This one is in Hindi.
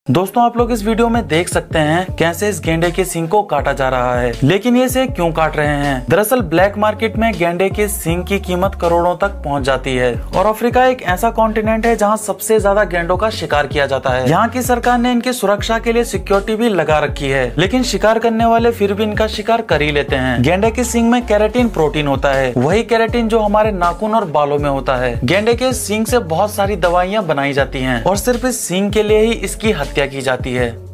दोस्तों आप लोग इस वीडियो में देख सकते हैं कैसे इस गेंडे के सींग को काटा जा रहा है, लेकिन ये इसे क्यों काट रहे हैं। दरअसल ब्लैक मार्केट में गेंडे के सींग की कीमत करोड़ों तक पहुंच जाती है और अफ्रीका एक ऐसा कॉन्टिनेंट है जहां सबसे ज्यादा गेंडों का शिकार किया जाता है। यहाँ की सरकार ने इनकी सुरक्षा के लिए सिक्योरिटी भी लगा रखी है, लेकिन शिकार करने वाले फिर भी इनका शिकार कर ही लेते हैं। गेंडे के सींग में केराटिन प्रोटीन होता है, वही केराटिन जो हमारे नाखून और बालों में होता है। गेंडे के सींग से बहुत सारी दवाइयाँ बनाई जाती है और सिर्फ इस सींग के लिए ही इसकी हत्या की जाती है।